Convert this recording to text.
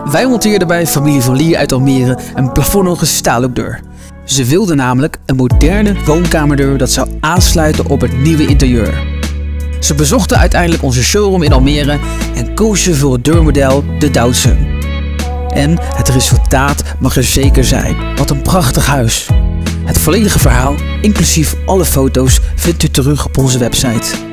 Wij monteerden bij familie van Lier uit Almere een plafonnige staalhoekdeur. Ze wilden namelijk een moderne woonkamerdeur dat zou aansluiten op het nieuwe interieur. Ze bezochten uiteindelijk onze showroom in Almere en kozen voor het deurmodel de Doutzen. En het resultaat mag er zeker zijn. Wat een prachtig huis. Het volledige verhaal, inclusief alle foto's, vindt u terug op onze website.